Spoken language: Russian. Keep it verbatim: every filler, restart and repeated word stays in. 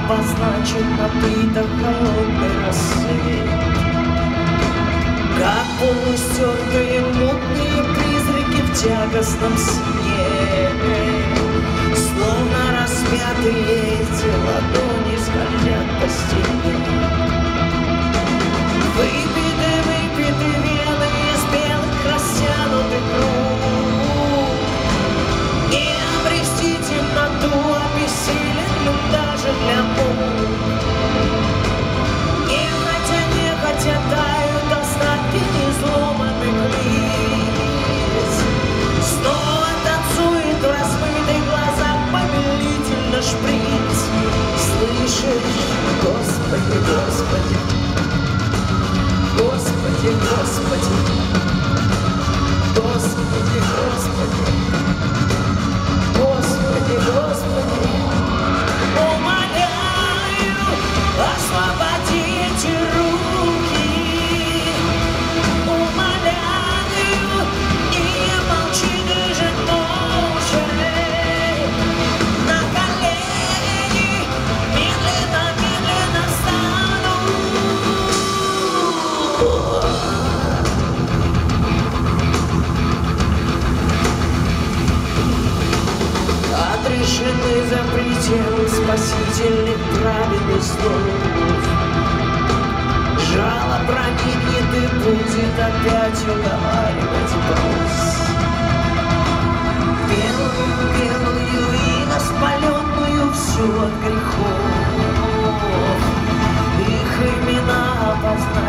обозначен на плитах холодный рассвет. Как полустертые мутные призраки в тягостном сне, словно распятые эти ладони скользят по стене. Выпиты, выпиты вены из белых растянутых рук. Не обрести темноту, обессиленным даже для мук. Нехотя, нехотя тают остатки изломанных лиц. Снова танцует в раскрытых глазах повелительно шприц. Слышишь, Господи, Господи, Господи, Господи, Господи, Господи, Господи, Господи, умоляю, освободи эти руки, умоляю, не молчи, даже молча, на колени медленно, медленно встану. Отрешены за пределы спасительных правил и слов. Жало проникнет и будет опять уговаривать голос. Белую, белую и воспаленную всю от грехов. Их имена опознать